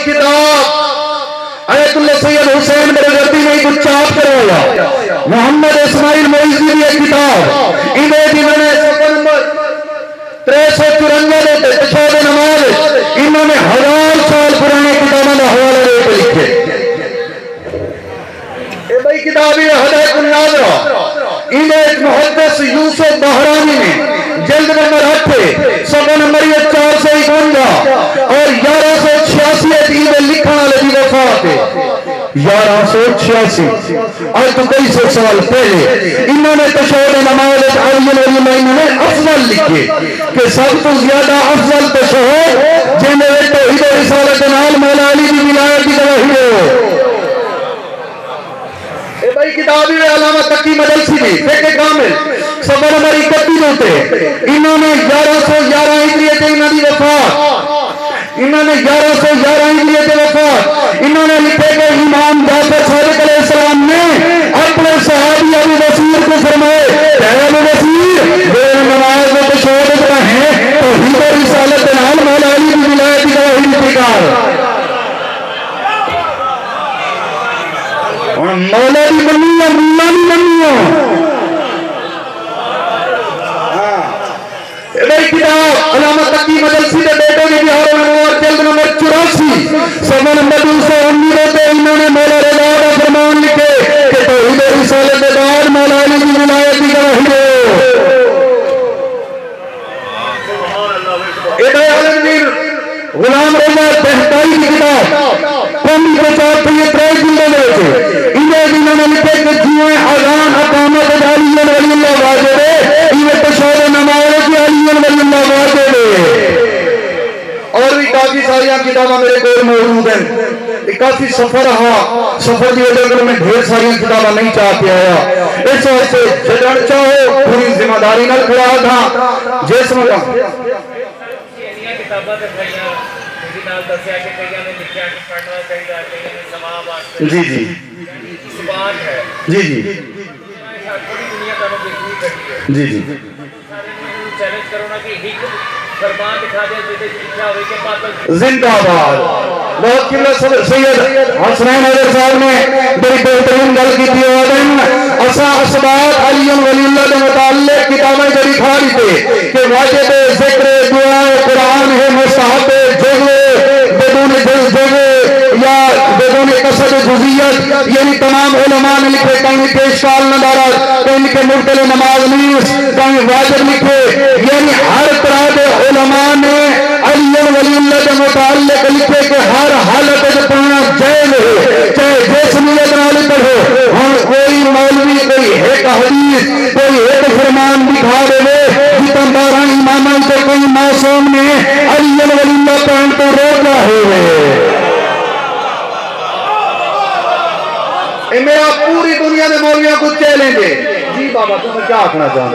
किताब आयतुल्लाह सैयद हुसैन बरगर्दी ने कुछ चाप करवाया मोहम्मद इस्माइल मोइजी की एक किताब इन्हें जिन्होंने सफर नंबर 354 के तशहद नमाज इन्होंने 1000 साल पुराने किताबों का हवाला देकर लिखे ए भाई किताब ये हदायतुन नाज़रा इन्हें मुहद्दिस यूसुफ बहरानी ने जल्द नंबर 8 सफा नंबर 451 और 1186 ईद लिखने वाले की वफात है 1186 आज तो कई सौ साल पहले इन्होंने तशहद नमाज इन्होंने अफजल लिखे कि सब तो ज्यादा अफजल तशहद जिन्हें तौहीद और रिसालत नाल मौला अली की विलायत की गवाही हो भाई किताब ही अलामा तकी मदलसी ने फिक्र कामिल सफा नंबर 31 होते इन्होंने 1111 हिजरी से इन्होंने वफात इन्होंने 1111 हिजरी से वफात इन्होंने लिखे कि इमाम जाफर सादिक अलैहिस्सलाम ने अपने सहाबी अबू बसीर को फरमाए अबू बसीर बेर नमाज में तशहद है तौहीद और रिसालत नाल मौला अली की विलायत की गवाही निकाल मौला भी बनी है मुल्ला भी बनी है किताब अलामा तकी मदलसी के बेटे के बिहार में जल्द नंबर 84 सफा नंबर 219 पे इन्होंने मौला रज़ा का फरमान लिखे कि तौहीद और रिसालत के बाद मौला अली की विलायत की गवाही हो इधर आलमगीर गुलाम रज़ा बहताई की किताब कौमी प्रचार पे ये 3 जिल्दों में इन्होंने लिखे कि जिए अज़ान अकामत अलियन वलील्लाह वाजिब है इन्हें तशहद नमाज की अलियन वलील्लाह वाजिब है और भी काफी सारी किताबें मेरे को मौजूद हैं काफी सफर सफर की वजह में ढेर सारी किताबें नहीं चाहते आया इस वास्ते जजन चाहो पूरी जिम्मेदारी नाल खड़ा था जिस जी जी जी जी जी जी चैलेंज करो ना कि एक फरमान दिखा दे जिसे लिखा हुआ के पास जिंदाबाद बहुत किबला सैयद हसनैन हजर साहब ने बड़ी बेहतरीन गल की थी और असा असबात अली वलील्लाह के मुताल्लिक किताबें जड़ी खा दी थे कि वाजिब जिक्र दुआ कुरान है मुस्तहब जुज़ बदून जुज़ या बदून कसद जुज़ियत यानी तमाम उलमा ने लिखे कहीं पेशकाल नदारत कहीं लिखे मुर्तल नमाज नीस कहीं वाजिब लिखे यानी हर तरह के उलमा ने अली वलील्लाह के मुताल्लिक लिखे कि हर हालत में पढ़ना जायज़ है चाहे जिस नियत नाल पढ़ो हम कोई मौलवी कोई एक हदीस कोई एक फरमान दिखा देवे जितना 12 इमाम से कोई मासूम ने अली वलील्लाह पढ़ने तो रोका है मेरा पूरी दुनिया में मौलवियों को चैलेंज है जी बाबा तुम क्या आखना चाहते